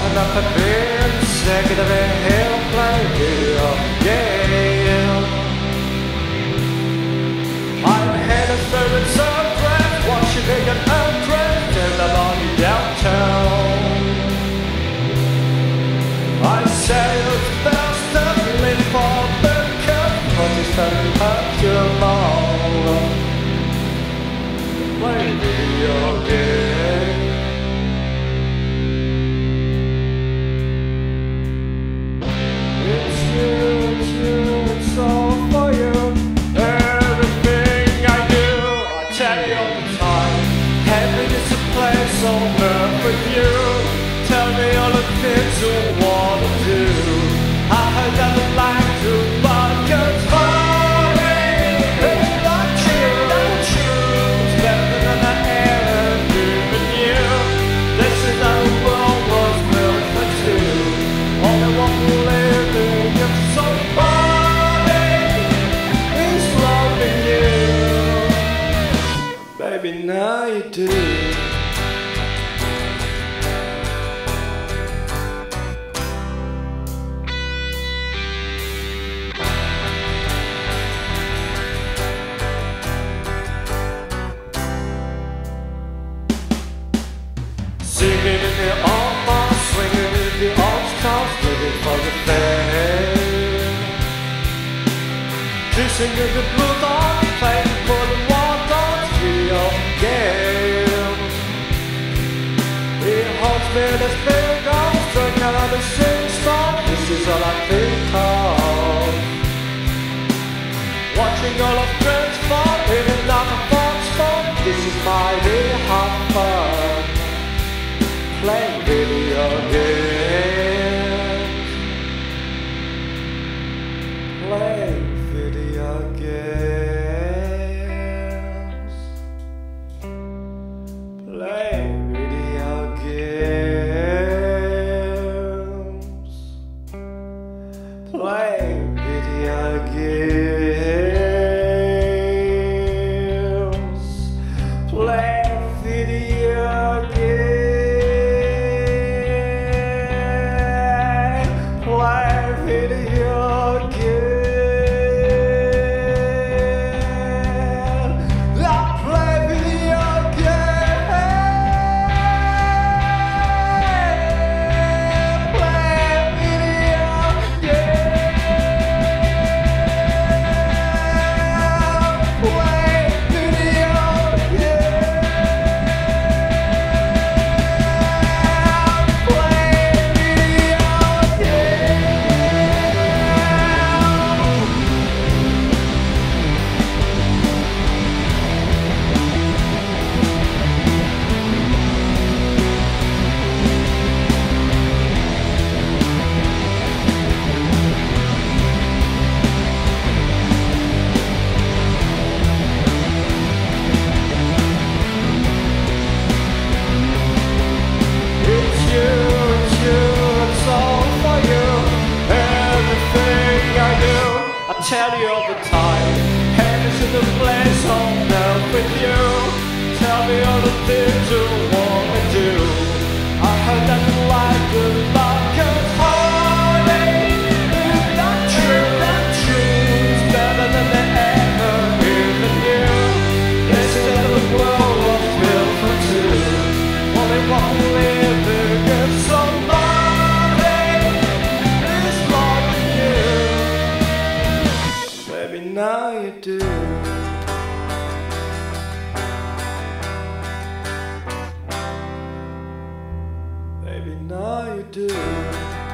enough of being sick of the hill play video game. I'm headed through its own breath, watching it get undressed in the long downtown. I say it's best to live for the cup, but it's very hard to long. Play video game. It's all for you. Everything I do, I tell you all the time. Heaven is a place on earth with you. Tell me all the things you wanna do. I heard that I like to, but just honey, it's not true. It's better than I ever given you. This is how the world was built for two. Only one living, it's so funny. It's loving you. Baby, now you do. Singing in the armor, swinging in the arms, cars, living for the fair. Kissing in the blue dot, playing for the water, video game. He holds me this big arms, drinking out of the sing song. This is all I think of. Watching all of friends fall, living like a fox fall. This is my real hot fun. Playing video games. Playing video games. Playing video games. Playing video games. Playing video games. I tell you all the time, heaven's in the place on earth with you. Tell me all the things you want me to do. I heard that you like the love, 'cause honey, it's not true, not true. It's better than they ever given you. This is how the world was built for two. Only one living, it's so now you do. Baby, now you do.